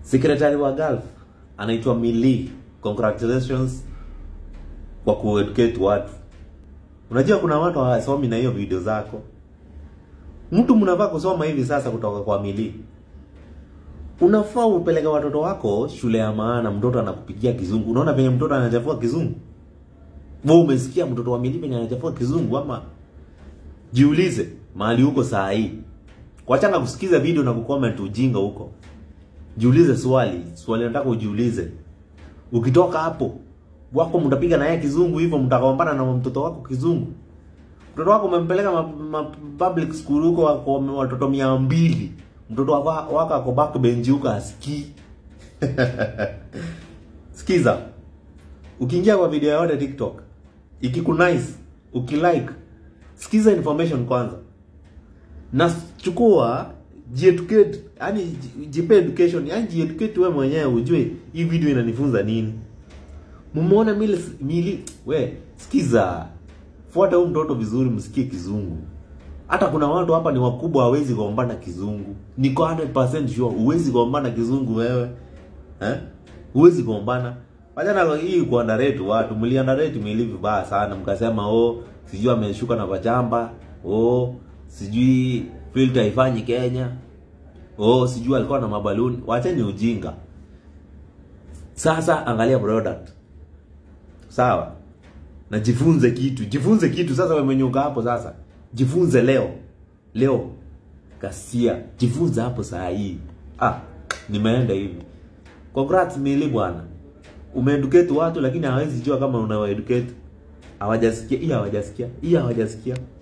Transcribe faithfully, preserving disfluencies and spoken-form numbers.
Secretary wa Gulf anaitwa Mili. Congratulations kwa kueducate watu. Unajua kuna watu hawasomi na hiyo video zako. Mtu mnafaa kusoma hivi sasa kutoka kwa Mili. Unafaa upeleke watoto wako shule ya maana, mtoto anakupigia kizungu. Unaona venye mtoto anachafua kizungu? Wewe umesikia mtoto wa Mili venye anachafua kizungu ama? Jiulize mahali huko saa hii. Kuachana kusikiza video na kucomment ujinga huko. Jiulize swali, swali nataka ujiulize. Ukitoka hapo, wako mtapiga na yeye kizungu hivyo, mtakaombana na mtoto wako kizungu. Mtoto wako umempeleka ma, ma public school huko wako watoto mia mbili. Mtoto wako wako ako backbench huko asikii. Sikiza. Ukiingia kwa video yote TikTok, ikikunice, ukilike, sikiza information kwanza. Na chukua ji-educate, yani jipe education, yani ji-educate wewe mwenyewe ujue hii video inanifunza nini. Mumeona Mili, Mili we sikiza. Fuata huyu mtoto vizuri, msikie kizungu. Hata kuna watu hapa ni wakubwa hawezi kuombana kizungu. Niko one hundred percent sure huwezi kuombana kizungu wewe. Eh? Huwezi kuombana. Wajana hii ku underrate watu, mli underrate Mili vibaya sana, mkasema oh sijui ameshuka na pajamba, oh sijui filter haifanyi Kenya, oh sijui alikuwa na mabaluni. Waacheni ujinga. Sasa angalia product. Sawa? Na jifunze kitu, jifunze kitu sasa wewe mwenyoka hapo sasa. Jifunze leo. Leo kasia, jifunze hapo saa hii. Ah, nimeenda hivi. Congrats Mili bwana. Umeeducate watu lakini hawezi jua kama unawaeducate. Hawajasikia, hii hawajasikia, hii hawajasikia.